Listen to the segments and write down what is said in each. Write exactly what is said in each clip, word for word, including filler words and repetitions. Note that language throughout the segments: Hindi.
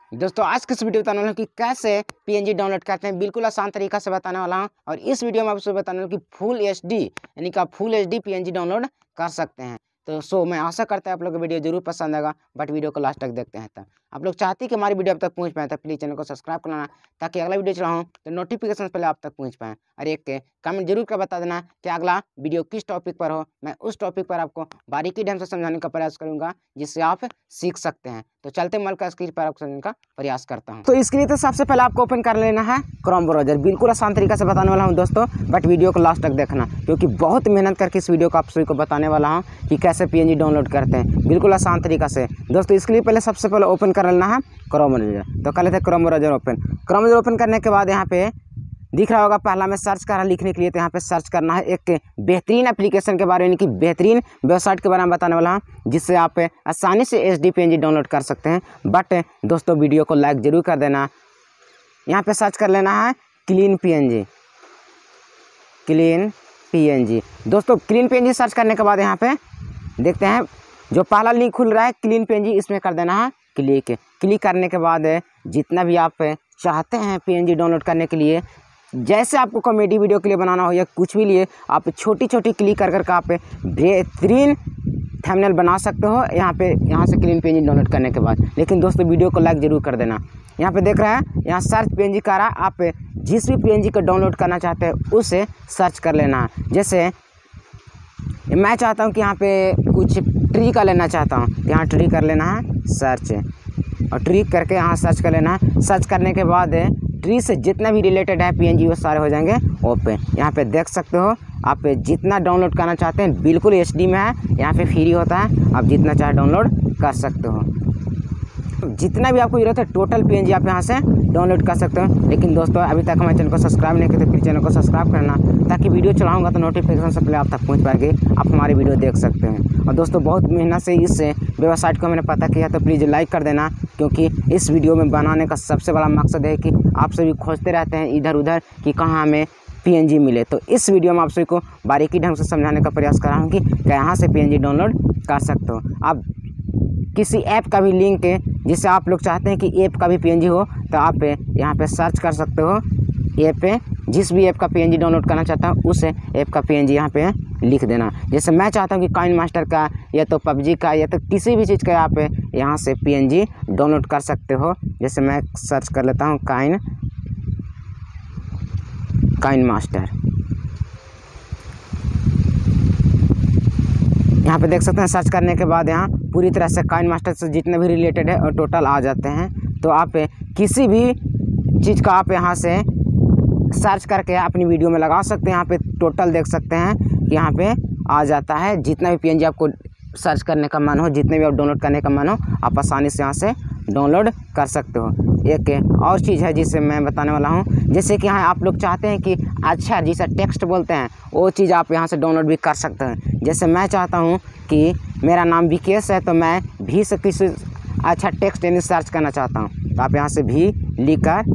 दोस्तों आज के इस वीडियो बताने वाला हूँ कि कैसे पीएनजी डाउनलोड करते हैं। बिल्कुल आसान तरीका से बताने वाला हूँ और इस वीडियो में आपको बताने वाला हूँ कि फुल एचडी यानी कि आप फुल एचडी पीएनजी डाउनलोड कर सकते हैं। तो सो मैं आशा करता हूँ आप लोग को वीडियो जरूर पसंद आएगा, बट वीडियो को लास्ट तक देखते हैं। तब आप लोग चाहते हैं कि हमारी वीडियो अब तक पहुँच पाए तो प्लीज़ चैनल को सब्सक्राइब कर लेना, ताकि अगला वीडियो चलाऊँ तो नोटिफिकेशन पहले आप तक पहुँच पाएँ। और एक के कमेंट जरूर कर बता देना कि अगला वीडियो किस टॉपिक पर हो। मैं उस टॉपिक पर आपको बारीकी ढंग से समझाने का प्रयास करूँगा जिससे आप सीख सकते हैं। तो चलते मल का स्क्रीन पर आपको समझने का प्रयास करता हूँ। तो इसके लिए तो सबसे पहले आपको ओपन कर लेना है क्रोम ब्राउज़र। बिल्कुल आसान तरीका से बताने वाला हूँ दोस्तों, बट वीडियो को लास्ट तक देखना, क्योंकि बहुत मेहनत करके इस वीडियो को आप सभी को बताने वाला हूँ कि कैसे पीएनजी डाउनलोड करते हैं बिल्कुल आसान तरीका से। दोस्तों इसके लिए पहले सबसे पहले ओपन कर लेना है क्रोम ब्राउज़र। तो कर लेते हैं Chrome browser open. Chrome browser open करने के बाद यहाँ पे दिख रहा होगा पहला में सर्च कर रहा लिखने के लिए, तो यहाँ पे सर्च करना है एक बेहतरीन एप्लीकेशन के बारे में, यानी कि बेहतरीन वेबसाइट के बारे में बताने वाला हूँ जिससे आप आसानी से H D P N G download कर सकते हैं। बट दोस्तों वीडियो को लाइक जरूर कर देना। यहाँ पे सर्च कर लेना है clean P N G, clean P N G. दोस्तों clean P N G search करने के बाद यहाँ पे देखते हैं जो पहला लिंक खुल रहा है क्लीन पी एन जी, इसमें कर देना है क्लिक। क्लिक करने के बाद जितना भी आप चाहते हैं पी एन जी डाउनलोड करने के लिए, जैसे आपको कॉमेडी वीडियो के लिए बनाना हो या कुछ भी लिए, आप छोटी छोटी क्लिक कर करके आप बेहतरीन थंबनेल बना सकते हो यहाँ पे, यहाँ से क्लीन पीएनजी डाउनलोड करने के बाद। लेकिन दोस्तों वीडियो को लाइक जरूर कर देना। यहाँ पे देख रहा है यहाँ सर्च पीएनजी कर रहा है, आप जिस भी पीएनजी को डाउनलोड करना चाहते हैं उसे सर्च कर लेना है। जैसे मैं चाहता हूँ कि यहाँ पे कुछ ट्री का लेना चाहता हूँ, यहाँ ट्री कर लेना है सर्च, और ट्री करके यहाँ सर्च कर लेना है। सर्च करने के बाद ट्री से जितना भी रिलेटेड है पीएनजी वो सारे हो जाएंगे ओपन। यहाँ पे देख सकते हो आप जितना डाउनलोड करना चाहते हैं बिल्कुल एचडी में है, यहाँ पे फ्री होता है, आप जितना चाहे डाउनलोड कर सकते हो। जितना भी आपको जरूरत है टोटल पीएनजी आप यहाँ से डाउनलोड कर सकते हो। लेकिन दोस्तों अभी तक हमारे चैनल को सब्सक्राइब नहीं किया तो फिर चैनल को सब्सक्राइब करना, ताकि वीडियो चलाऊंगा तो नोटिफिकेशन से पहले आप तक पहुँच पाएंगे, आप हमारी वीडियो देख सकते हैं। और दोस्तों बहुत मेहनत से इस वेबसाइट को मैंने पता किया, तो प्लीज़ लाइक कर देना, क्योंकि इस वीडियो में बनाने का सबसे बड़ा मकसद है कि आप सभी खोजते रहते हैं इधर उधर कि कहाँ हमें पीएनजी मिले। तो इस वीडियो में आप सभी को बारीकी ढंग से समझाने का प्रयास कर रहा हूँ कि कहाँ से पीएनजी डाउनलोड कर सकते हो। आप किसी ऐप का भी लिंक है जिससे आप लोग चाहते हैं कि ऐप का भी पीएनजी हो, तो आप यहाँ पे सर्च कर सकते हो ऐप पे, जिस भी ऐप का पीएनजी डाउनलोड करना चाहता हूँ उस ऐप का पीएनजी यहाँ पे लिख देना। जैसे मैं चाहता हूँ कि काइन मास्टर का या तो पबजी का या तो किसी भी चीज़ का आप यहाँ से पीएनजी डाउनलोड कर सकते हो। जैसे मैं सर्च कर लेता हूँ काइन काइन मास्टर। यहाँ पे देख सकते हैं सर्च करने के बाद यहाँ पूरी तरह से काइन मास्टर से जितने भी रिलेटेड है और टोटल आ जाते हैं। तो आप किसी भी चीज़ का आप यहाँ से सर्च करके अपनी वीडियो में लगा सकते हैं। यहाँ पे टोटल देख सकते हैं कि यहाँ पे आ जाता है जितना भी पीएनजी आपको सर्च करने का मन हो, जितने भी आप डाउनलोड करने का मन हो, आप आसानी से यहाँ से डाउनलोड कर सकते हो। एक और चीज़ है जिसे मैं बताने वाला हूँ, जैसे कि यहाँ आप लोग चाहते हैं कि अच्छा जिसे टेक्स्ट बोलते हैं वो चीज़ आप यहाँ से डाउनलोड भी कर सकते हैं। जैसे मैं चाहता हूँ कि मेरा नाम विकेश है, तो मैं भी से किसी अच्छा टेक्स्ट यानी सर्च करना चाहता हूँ, तो आप यहाँ से भी लिख कर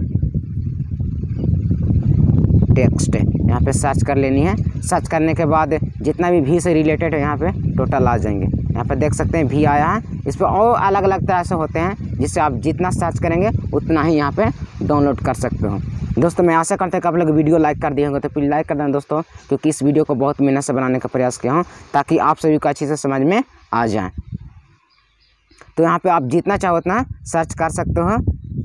टेक्स्ट यहाँ पे सर्च कर लेनी है। सर्च करने के बाद जितना भी भी से रिलेटेड है यहाँ पे टोटल आ जाएंगे। यहाँ पे देख सकते हैं भी आया है। इस पर और अलग अलग तरह से होते हैं जिससे आप जितना सर्च करेंगे उतना ही यहाँ पे डाउनलोड कर सकते हो। दोस्तों मैं आशा करता हूँ कि आप लोग वीडियो लाइक कर दिए होंगे, तो प्लीज़ लाइक कर देना दोस्तों, क्योंकि इस वीडियो को बहुत मेहनत से बनाने का प्रयास किया हूँ ताकि आप सभी को अच्छी से समझ में आ जाए। तो यहाँ पर आप जितना चाहो उतना सर्च कर सकते हो।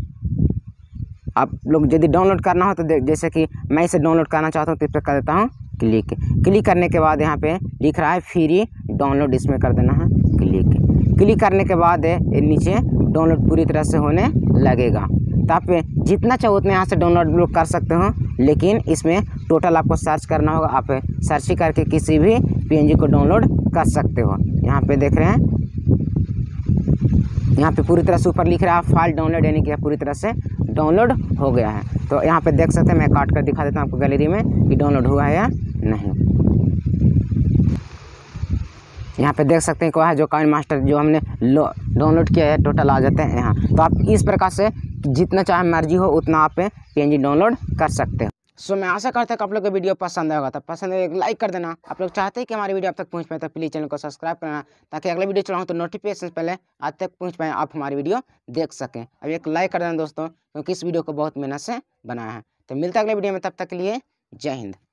आप लोग यदि डाउनलोड करना हो तो जैसे कि मैं इसे डाउनलोड करना चाहता हूँ तो इस पर कर देता हूँ क्लिक। क्लिक करने के बाद यहाँ पे लिख रहा है फ्री डाउनलोड, इसमें कर देना है क्लिक। क्लिक करने के बाद ये नीचे डाउनलोड पूरी तरह से होने लगेगा। तो आप जितना चाहो उतना यहाँ से डाउनलोड कर सकते हो, लेकिन इसमें टोटल आपको सर्च करना होगा। आप सर्च करके किसी भी पीएनजी को डाउनलोड कर सकते हो। यहाँ पे देख रहे हैं यहाँ पे पूरी तरह से ऊपर लिख रहा है फाइल डाउनलोड, यानी कि पूरी तरह से डाउनलोड हो गया है। तो यहाँ पे देख सकते हैं, मैं काट कर दिखा देता हूँ आपको गैलरी में कि डाउनलोड हुआ है या नहीं। यहाँ पे देख सकते हैं क्या है जो काइन मास्टर जो हमने डाउनलोड किया है टोटल आ जाते हैं यहाँ। तो आप इस प्रकार से जितना चाहे मर्जी हो उतना आप पीएनजी डाउनलोड कर सकते हैं। सो मैं आशा करता हूँ कि आप लोग को वीडियो पसंद आएगा, तो पसंद है एक लाइक कर देना। आप लोग चाहते हैं कि हमारी वीडियो आप तक पहुँच पाए तो प्लीज़ चैनल को सब्सक्राइब करना, ताकि अगला वीडियो चलाऊँ तो नोटिफिकेशन पहले आप तक पहुँच पाए, आप हमारी वीडियो देख सकें। अब एक लाइक कर देना दोस्तों, क्योंकि इस वीडियो को बहुत मेहनत से बनाया है। तो मिलता है अगले वीडियो में, तब तक के लिए जय हिंद।